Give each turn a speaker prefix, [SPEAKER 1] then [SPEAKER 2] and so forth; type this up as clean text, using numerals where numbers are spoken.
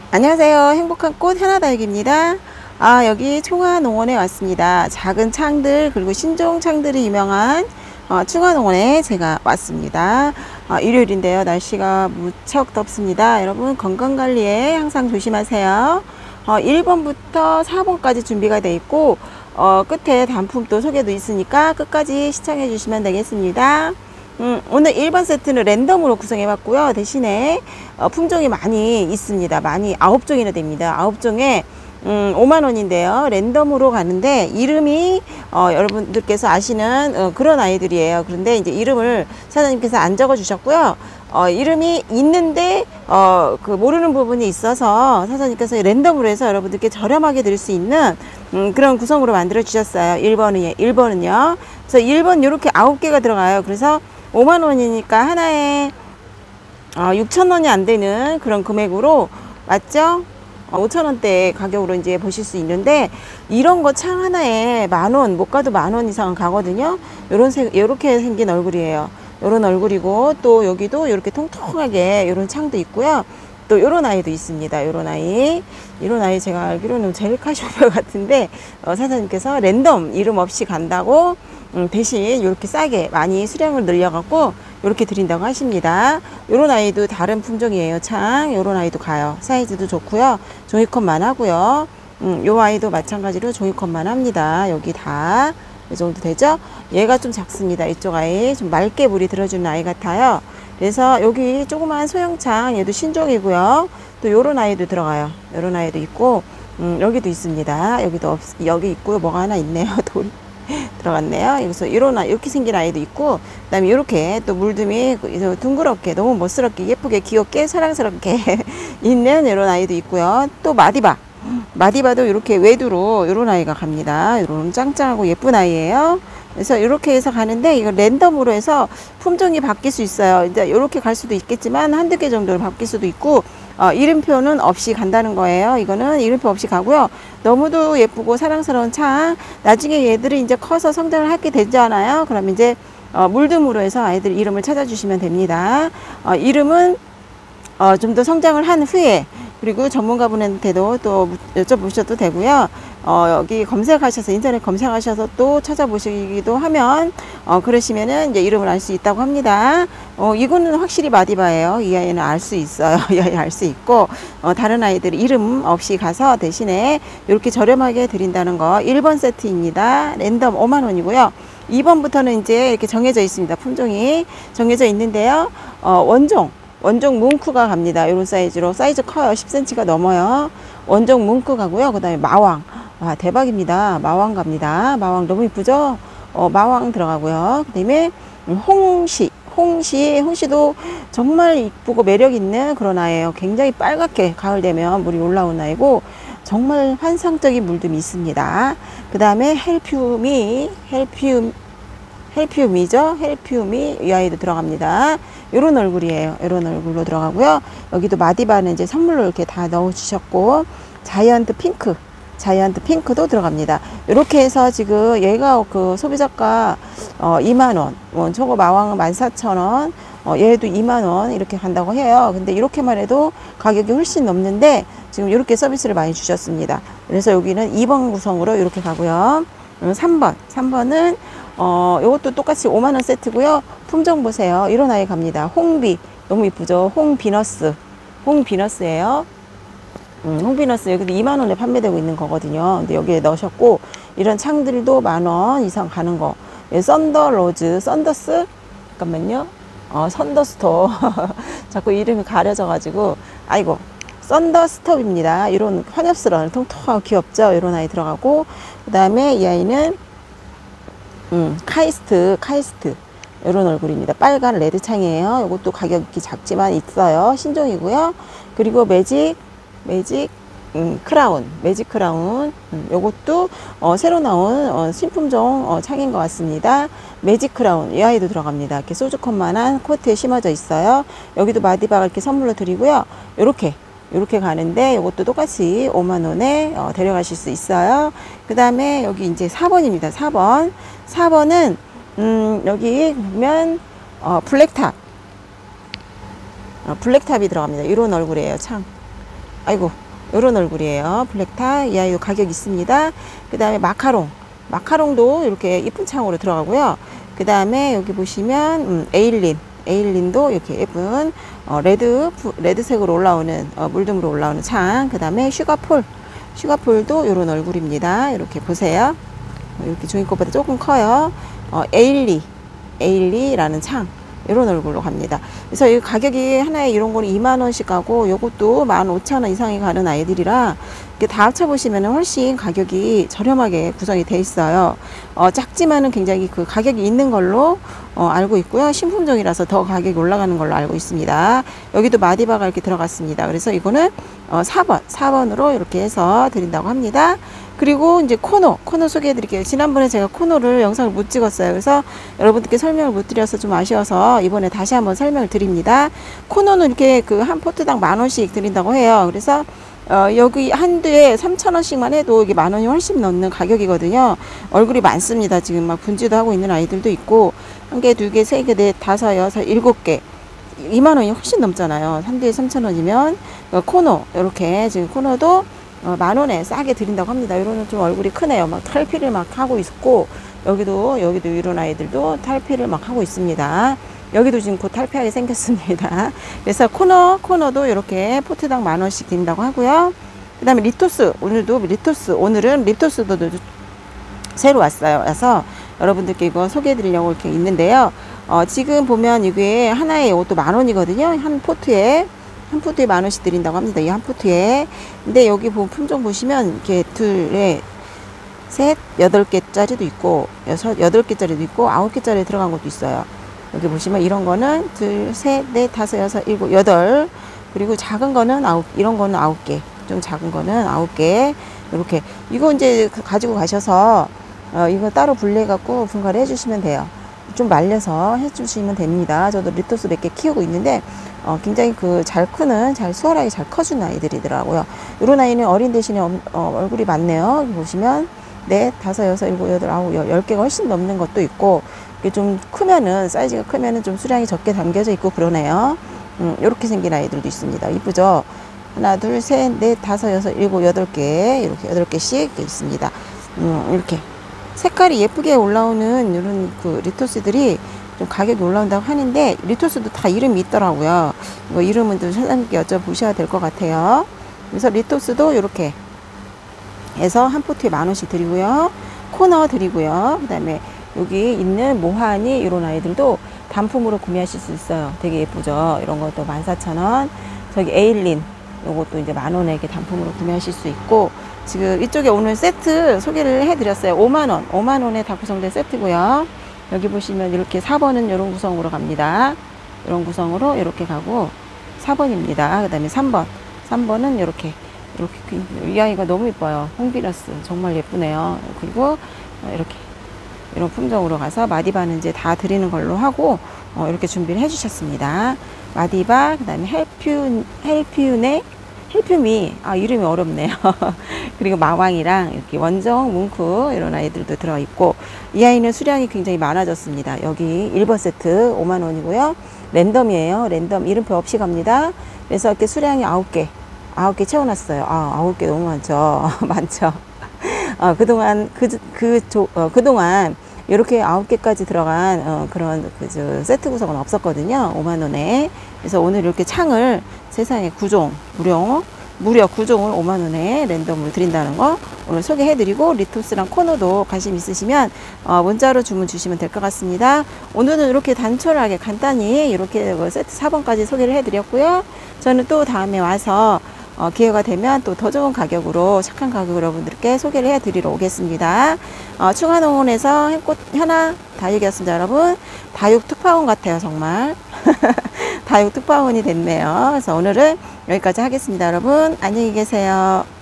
[SPEAKER 1] 안녕하세요. 행복한 꽃 하나다육입니다. 여기 충화농원에 왔습니다. 작은 창들 그리고 신종 창들이 유명한 충화농원에 제가 왔습니다. 일요일인데요. 날씨가 무척 덥습니다. 여러분 건강관리에 항상 조심하세요. 1번부터 4번까지 준비가 되어 있고 끝에 단품도 소개도 있으니까 끝까지 시청해 주시면 되겠습니다. 오늘 1번 세트는 랜덤으로 구성해 봤고요. 대신에 품종이 많이 있습니다. 많이 9종이나 됩니다. 9종에 5만원인데요. 랜덤으로 가는데 이름이 여러분들께서 아시는 그런 아이들이에요. 그런데 이제 이름을 사장님께서 안 적어 주셨고요. 이름이 있는데 그 모르는 부분이 있어서 사장님께서 랜덤으로 해서 여러분들께 저렴하게 드릴 수 있는 그런 구성으로 만들어 주셨어요. 1번은요. 그래서 1번 이렇게 9개가 들어가요. 그래서 5만원이니까 하나에 6천원이 안 되는 그런 금액으로, 맞죠? 5천원대 가격으로 이제 보실 수 있는데, 이런 거 창 하나에 만원, 못 가도 만원 이상 가거든요. 요렇게 생긴 얼굴이에요. 요런 얼굴이고, 또 여기도 이렇게 통통하게 요런 창도 있고요. 또 요런 아이도 있습니다. 요런 아이. 이런 아이 제가 알기로는 제일 카시오페아 같은데, 사장님께서 랜덤 이름 없이 간다고 대신 이렇게 싸게 많이 수량을 늘려갖고 이렇게 드린다고 하십니다. 요런 아이도 다른 품종이에요. 창 요런 아이도 가요. 사이즈도 좋고요. 종이컵만 하고요. 요 아이도 마찬가지로 종이컵만 합니다. 여기 다 이 정도 되죠. 얘가 좀 작습니다. 이쪽 아이 좀 맑게 물이 들어주는 아이 같아요. 그래서 여기 조그만 소형창 얘도 신종이고요. 또 요런 아이도 들어가요. 요런 아이도 있고 여기도 있습니다. 여기 있고요. 뭐가 하나 있네요. 돌이 들어갔네요. 여기서 이렇게 생긴 아이도 있고, 그 다음에 이렇게 또 물듬이 둥그렇게 너무 멋스럽게 예쁘게 귀엽게 사랑스럽게 있는 이런 아이도 있고요. 또 마디바도 이렇게 외두로 이런 아이가 갑니다. 이런 짱짱하고 예쁜 아이예요. 그래서 이렇게 해서 가는데, 이거 랜덤으로 해서 품종이 바뀔 수 있어요. 이제 이렇게 갈 수도 있겠지만 한두 개 정도로 바뀔 수도 있고, 이름표는 없이 간다는 거예요. 이거는 이름표 없이 가고요. 너무도 예쁘고 사랑스러운 창. 나중에 얘들이 이제 커서 성장을 하게 되잖아요. 그럼 이제 물듬으로 해서 아이들 이름을 찾아주시면 됩니다. 이름은 좀 더 성장을 한 후에, 그리고 전문가분한테도 또 여쭤보셔도 되고요. 여기 검색하셔서, 인터넷 검색하셔서 또 찾아보시기도 하면, 그러시면은 이제 이름을 알 수 있다고 합니다. 이거는 확실히 마디바예요. 이 아이는 알 수 있어요. 이 아이 알 수 있고, 다른 아이들 이름 없이 가서 대신에 이렇게 저렴하게 드린다는 거. 1번 세트입니다. 랜덤 5만원이고요. 2번부터는 이제 이렇게 정해져 있습니다. 품종이 정해져 있는데요. 원종 뭉크가 갑니다. 이런 사이즈로. 사이즈 커요. 10cm가 넘어요. 원종 뭉크 가고요. 그 다음에 마왕. 와, 대박입니다. 마왕 갑니다. 마왕 너무 이쁘죠? 마왕 들어가고요. 그 다음에 홍시도 정말 이쁘고 매력 있는 그런 아이예요. 굉장히 빨갛게 가을 되면 물이 올라온 아이고, 정말 환상적인 물듬이 있습니다. 그 다음에 헬피움이죠. 헬피움이 이 아이도 들어갑니다. 요런 얼굴이에요. 요런 얼굴로 들어가고요. 여기도 마디바는 이제 선물로 이렇게 다 넣어 주셨고, 자이언트 핑크도 들어갑니다. 이렇게 해서 지금 얘가 그 소비자가 2만원, 저거 마왕은 14,000원, 얘도 2만원 이렇게 간다고 해요. 근데 이렇게만 해도 가격이 훨씬 넘는데 지금 이렇게 서비스를 많이 주셨습니다. 그래서 여기는 2번 구성으로 이렇게 가고요. 3번은 이것도 똑같이 5만원 세트고요. 품종 보세요. 이런 아이 갑니다. 홍비 너무 이쁘죠. 홍비너스예요. 홍비너스 여기도 2만원에 판매되고 있는 거거든요. 근데 여기에 넣으셨고, 이런 창들도 만원 이상 가는 거. 썬더스 잠깐만요. 선더스톱 자꾸 이름이 가려져 가지고, 아이고, 썬더스톱입니다. 이런 환엽스러운 통통하고 귀엽죠. 이런 아이 들어가고, 그 다음에 이 아이는 카이스트 이런 얼굴입니다. 빨간 레드 창이에요. 이것도 가격이 작지만 있어요. 신종이고요. 그리고 매직 크라운, 요것도 새로 나온 신품종 창인 것 같습니다. 매직 크라운, 이 아이도 들어갑니다. 이렇게 소주컵만한 코트에 심어져 있어요. 여기도 마디바가 이렇게 선물로 드리고요. 요렇게 가는데, 이것도 똑같이 5만원에 데려가실 수 있어요. 그 다음에 여기 이제 4번입니다. 4번은 여기 보면 블랙탑이 들어갑니다. 이런 얼굴이에요. 창 아이고, 요런 얼굴이에요. 블랙타. 이 아이도 가격 있습니다. 그 다음에 마카롱도 이렇게 이쁜 창으로 들어가고요. 그 다음에 여기 보시면 에일린도 이렇게 예쁜 레드색으로 올라오는 물등으로 올라오는 창. 그 다음에 슈가폴도 이런 얼굴입니다. 이렇게 보세요. 이렇게 종이꽃보다 조금 커요. 에일리라는 창. 이런 얼굴로 갑니다. 그래서 이 가격이 하나에 이런 거는 2만원씩 가고 요것도 15,000원 이상이 가는 아이들이라 이렇게 다 합쳐보시면 훨씬 가격이 저렴하게 구성이 돼 있어요. 작지만은 굉장히 그 가격이 있는 걸로 알고 있고요. 신품종이라서 더 가격이 올라가는 걸로 알고 있습니다. 여기도 마디바가 이렇게 들어갔습니다. 그래서 이거는 4번으로 이렇게 해서 드린다고 합니다. 그리고 이제 코노 소개해 드릴게요. 지난번에 제가 코노를 영상을 못 찍었어요. 그래서 여러분들께 설명을 못 드려서 좀 아쉬워서 이번에 다시 한번 설명을 드립니다. 코노는 이렇게 그 한 포트당 10,000원씩 드린다고 해요. 그래서 여기 한 대에 3,000원씩만 해도 이게 10,000원이 훨씬 넘는 가격이거든요. 얼굴이 많습니다. 지금 막 분지도 하고 있는 아이들도 있고, 한 개, 두 개, 세 개, 넷, 다섯, 여섯, 일곱 개. 2만원이 훨씬 넘잖아요. 한 대에 3,000원이면. 코노, 이렇게 지금 코노도 10,000원에 싸게 드린다고 합니다. 이거는 좀 얼굴이 크네요. 막 탈피를 막 하고 있고, 여기도 이런 아이들도 탈피를 막 하고 있습니다. 여기도 지금 곧 탈피하게 생겼습니다. 그래서 코너도 이렇게 포트당 10,000원씩 드린다고 하고요. 그 다음에 오늘은 립토스도 새로 왔어요. 그래서 여러분들께 이거 소개해 드리려고 이렇게 있는데요. 지금 보면 이게 하나에 이것도 10,000원이거든요. 한 포트에 10,000원씩 드린다고 합니다. 이 한 포트에. 근데 여기 품종 보시면 이렇게 둘에 셋, 8개짜리도 있고, 8개짜리도 있고, 9개짜리 들어간 것도 있어요. 여기 보시면 이런 거는 둘, 셋, 넷, 다섯, 여섯, 일곱, 여덟. 그리고 작은 거는 이런 거는 9개. 좀 작은 거는 9개. 이렇게. 이거 이제 가지고 가셔서, 이거 따로 분리해갖고 분갈이 해주시면 돼요. 좀 말려서 해주시면 됩니다. 저도 립토스 몇 개 키우고 있는데, 굉장히 잘 수월하게 잘 커준 아이들이더라고요. 이런 아이는 어린 대신에 얼굴이 많네요. 보시면, 넷, 다섯, 여섯, 일곱, 여덟, 아홉, 10개가 훨씬 넘는 것도 있고, 이게 좀 사이즈가 크면은 좀 수량이 적게 담겨져 있고 그러네요. 이렇게 생긴 아이들도 있습니다. 이쁘죠? 하나, 둘, 셋, 넷, 다섯, 여섯, 일곱, 8개, 이렇게 8개씩 있습니다. 이렇게. 색깔이 예쁘게 올라오는 이런 리토스들이 좀 가격이 올라온다고 하는데, 리토스도 다 이름이 있더라고요. 이거 이름은 좀 사장님께 여쭤보셔야 될 것 같아요. 그래서 리토스도 이렇게 해서 한 포트에 10,000원씩 드리고요. 코너 드리고요. 그 다음에 여기 있는 모하니 이런 아이들도 단품으로 구매하실 수 있어요. 되게 예쁘죠? 이런 것도 14,000원. 저기 에일린 요것도 이제 10,000원에 이렇게 단품으로 구매하실 수 있고, 지금 이쪽에 오늘 세트 소개를 해드렸어요. 5만원에 다 구성된 세트고요. 여기 보시면 이렇게 4번은 이런 구성으로 갑니다. 이런 구성으로 이렇게 가고 4번입니다. 그 다음에 3번은 이렇게 이 아이가 너무 예뻐요. 홍비너스 정말 예쁘네요. 그리고 이렇게 이런 품종으로 가서 마디바는 이제 다 드리는 걸로 하고 이렇게 준비를 해주셨습니다. 마디바, 그 다음에 헬퓨미, 이름이 어렵네요. 그리고 마왕이랑 이렇게 원정, 뭉크 이런 아이들도 들어 있고, 이 아이는 수량이 굉장히 많아졌습니다. 여기 1번 세트 5만원이고요. 랜덤이에요. 랜덤 이름표 없이 갑니다. 그래서 이렇게 수량이 9개 채워놨어요. 9개 너무 많죠. 많죠. 그동안 이렇게 9개까지 들어간 그런 세트 구성은 없었거든요. 5만원에. 그래서 오늘 이렇게 창을 세상에 9종 무려 9종을 5만원에 랜덤으로 드린다는 거 오늘 소개해드리고, 리토스랑 코너도 관심 있으시면 문자로 주문 주시면 될 것 같습니다. 오늘은 이렇게 단촐하게 간단히 이렇게 세트 4번까지 소개를 해드렸고요. 저는 또 다음에 와서 기회가 되면 또 더 좋은 가격으로, 착한 가격으로 여러분들께 소개를 해드리러 오겠습니다. 충안농원에서 현아 다육이었습니다. 여러분, 다육 특파원 같아요. 정말 다육 특파원이 됐네요. 그래서 오늘은 여기까지 하겠습니다. 여러분 안녕히 계세요.